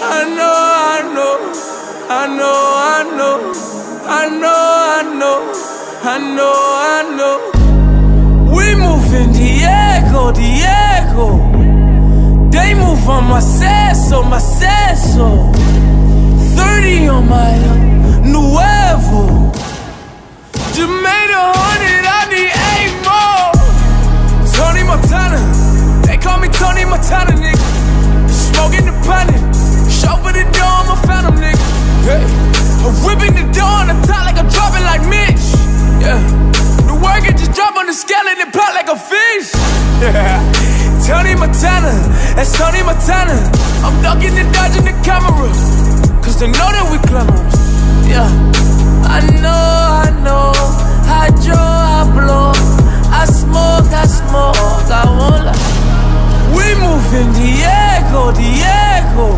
I know. We moving Diego. They move on my seso. 30 on my Nuevo. Just made 100, I need 8 more. Tony Montana, they call me Tony Montana, nigga. Smoking the panic, chauffeur the door, I'm a phantom, nigga. Hey. I'm whipping the door on the top like I'm dropping like Mitch. Yeah, the work it just drop on the scale and it pop like a fish. Yeah, Tony Montana, that's Tony Montana. I'm ducking and dodging the camera, cause they know that we glamorous. Yeah, I know. Hydro, I blow. I smoke, I won't lie. We moving Diego.